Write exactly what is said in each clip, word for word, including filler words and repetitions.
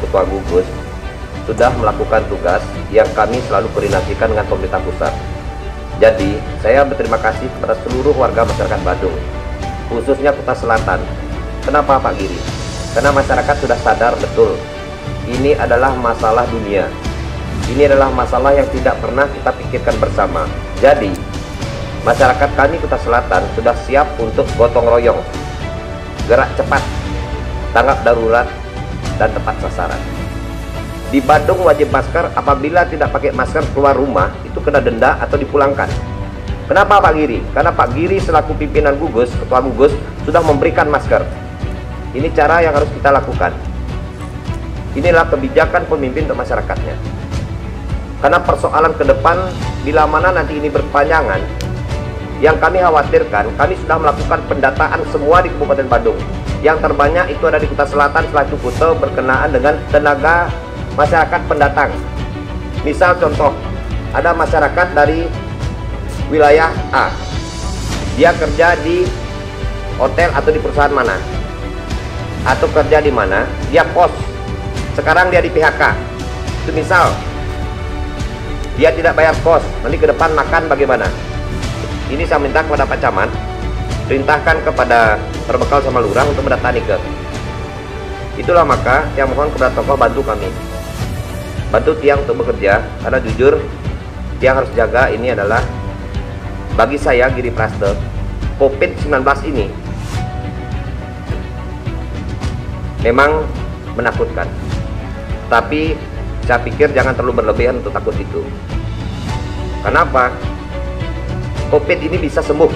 Ketua Gugus sudah melakukan tugas yang kami selalu koordinasikan dengan pemerintah pusat. Jadi, saya berterima kasih kepada seluruh warga masyarakat Badung, khususnya Kuta Selatan. Kenapa Pak Giri? Karena masyarakat sudah sadar betul, ini adalah masalah dunia. Ini adalah masalah yang tidak pernah kita pikirkan bersama. Jadi, masyarakat kami Kuta Selatan sudah siap untuk gotong royong, gerak cepat, tanggap darurat, dan tepat sasaran. Di Badung wajib masker, apabila tidak pakai masker keluar rumah, itu kena denda atau dipulangkan. Kenapa Pak Giri? Karena Pak Giri selaku pimpinan Gugus, Ketua Gugus, sudah memberikan masker. Ini cara yang harus kita lakukan. Inilah kebijakan pemimpin untuk masyarakatnya. Karena persoalan ke depan, bila mana nanti ini berkepanjangan, yang kami khawatirkan, kami sudah melakukan pendataan semua di Kabupaten Badung. Yang terbanyak itu ada di Kuta Selatan, Selaju Kuta, berkenaan dengan tenaga masyarakat pendatang. Misal contoh, ada masyarakat dari wilayah A, dia kerja di hotel atau di perusahaan mana, atau kerja di mana, dia kos, sekarang dia di P H K. Itu misal dia tidak bayar kos, nanti ke depan makan bagaimana? Ini saya minta kepada Pak Camat, perintahkan kepada Terbekal sama Lurah untuk mendatangi ke. Itulah maka yang mohon kepada tokoh bantu kami, bantu Tiang untuk bekerja, karena jujur Tiang harus jaga. Ini adalah bagi saya Giri Praste, COVID sembilan belas ini memang menakutkan, tapi saya pikir jangan terlalu berlebihan untuk takut itu. Kenapa? COVID ini bisa sembuh,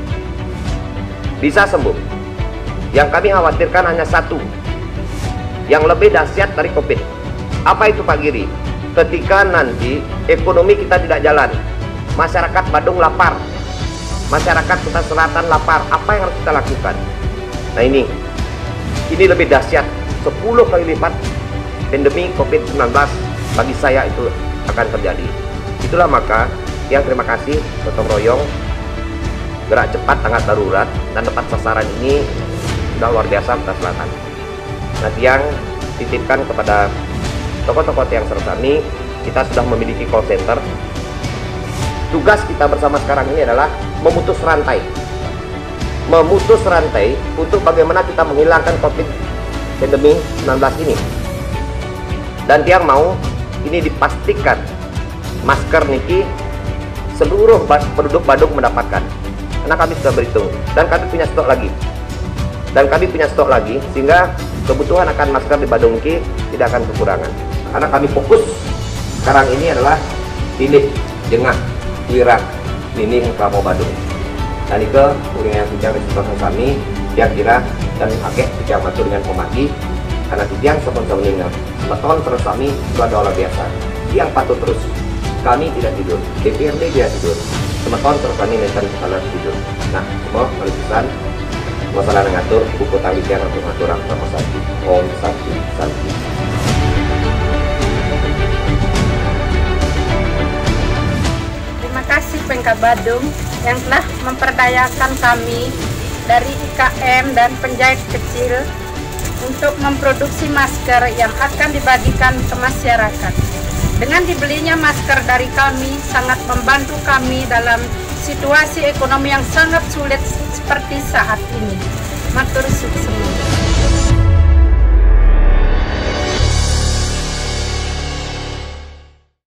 bisa sembuh. Yang kami khawatirkan hanya satu, yang lebih dahsyat dari COVID. Apa itu Pak Giri? Ketika nanti ekonomi kita tidak jalan, masyarakat Badung lapar, masyarakat Kuta Selatan lapar, apa yang harus kita lakukan? Nah ini, ini lebih dahsyat, sepuluh kali lipat pandemi COVID sembilan belas bagi saya itu akan terjadi. Itulah maka yang terima kasih gotong royong, gerak cepat, tanggap darurat, dan tepat sasaran ini sudah luar biasa Kuta Selatan. Nah, yang titipkan kepada tokoh-tokoh Tiang Sersani, kita sudah memiliki call center. Tugas kita bersama sekarang ini adalah memutus rantai, memutus rantai untuk bagaimana kita menghilangkan COVID pandemi sembilan belas ini. Dan Tiang mau ini dipastikan masker niki seluruh penduduk Badung mendapatkan, karena kami sudah berhitung dan kami punya stok lagi dan kami punya stok lagi sehingga kebutuhan akan masker di Badung niki tidak akan kekurangan. Karena kami fokus sekarang ini adalah pilih jengah wira ini Kelamo Badung. Dan itu uring yang bicara di kami kira-kira dan pakai bicara matur dengan pemati, karena tiang sepon meninggal beton terus kami itu ada olah biasa yang patut terus. Kami tidak tidur, D P R D dia tidur, semeton terus kami nenten sana tidur. Nah, semua penulisan masalah ngatur buku tali yang untuk ngatur sama satu om satu satu. Terima kasih Pemkab Badung yang telah memperdayakan kami dari I K M dan penjahit kecil untuk memproduksi masker yang akan dibagikan ke masyarakat. Dengan dibelinya masker dari kami sangat membantu kami dalam situasi ekonomi yang sangat sulit seperti saat ini. Matur suwun.